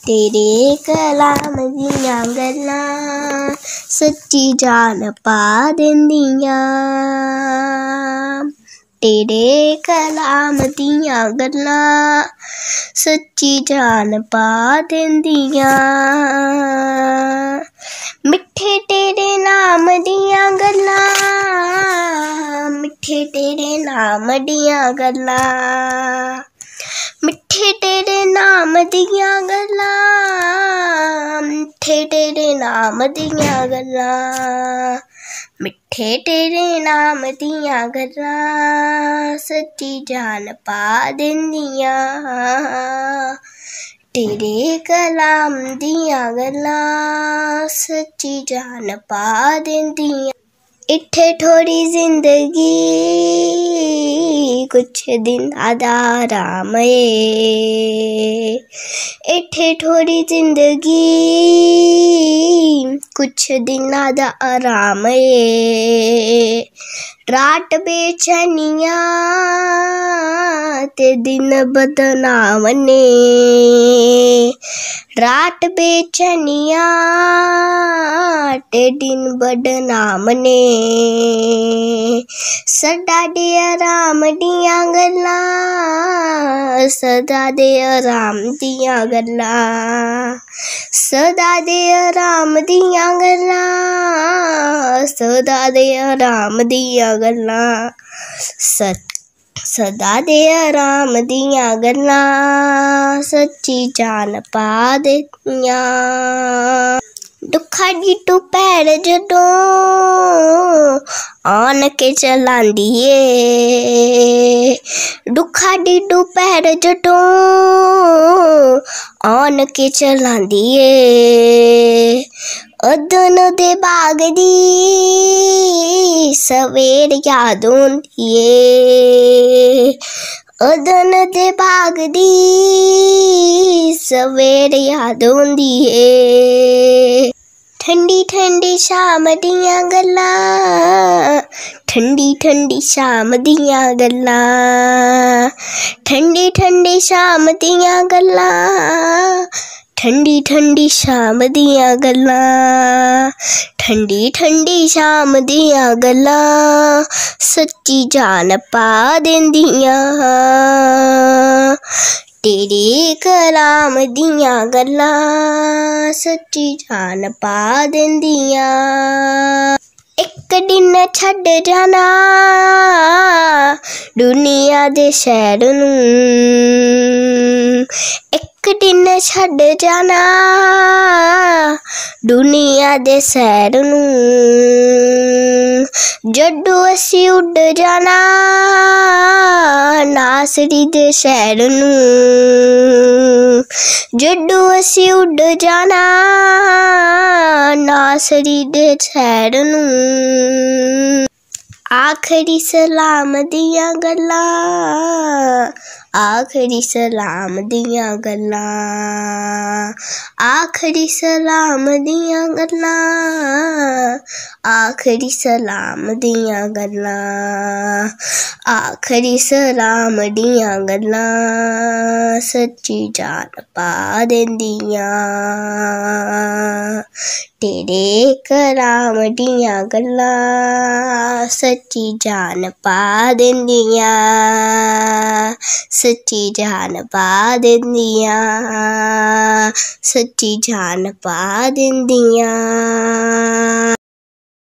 तेरे कलाम दियां गल्लां सच्ची जान पा देंदियां। तेरे कलाम दियां गल्लां सच्ची जान पा देंदियां। मिठे तेरे नाम दियां गल्लां, मिठे तेरे नाम दियां गल्लां, मिठे तेरे नाम दियां गल्लां, मिठे तेरे नाम दियां गल्लां, मिठे तेरे नाम दियां गल्लां सच्ची जान पा देंदियां। तेरे कलाम दियां गल्लां सच्ची जान पा देंदियां। इत्थे थोड़ी जिंदगी कुछ दिनां दा आराम ऐ, इत्थे थोड़ी जिंदगी कुछ दिनां दा आराम ऐ। रात बेचैनियां ते दिन बदनाम ने, रात बेचैनियां ते दिन बदनाम ने। सदा दे आराम दियां गल्लां, सदा दे आराम दियां गल्लां, सदा दे आराम दियां गल्लां, सदा दे आराम दियां गल्लां, सदा दे आराम दियां गल्लां सच्ची जान पा देंदियां। दुखा दी दुपैर जदों आन के चलांदी ए, दुखा दी दुपैर जदों आन के चलांदी ए। उदन दे बाग दी सवेर याद होंदी ए, उदन दे बाग दी सवेर याद होंदी ए। ठंडी ठंडी शाम दियां गल्लां, ठंडी ठंडी शाम दियां गल्लां, ठंडी ठंडी शाम दियां गल्लां, ठंडी ठंडी शाम दियां गल्लां, ठंडी ठंडी शाम दियां गल्लां सच्ची जान पा देंदियां। तेरे कलाम दियां गल्लां सच्ची जान पा देंदियां। इक दिन छड्ड जाना दुनिया दे शैर नूं, इक दिन छड्ड जाना दुनिया दे सैर नूं। जदों असीं उड़ जाना नासरी दे शहर नूं, जदों असीं उड़ जाना नासरी दे शहर नूं। आखरी सलाम दियां गल्लां, आखरी सलाम दियां गल्लां, आखरी सलाम दियां गल्लां, आखरी सलाम दियां गल्लां, आखरी सलाम दियां गल्लां सच्ची जान पा देंदियां। तेरे कलाम दियां गल्लां सच्ची जान पा देंदियां, सच्ची जान पा देंदियां, सच्ची जान पा देंदियां।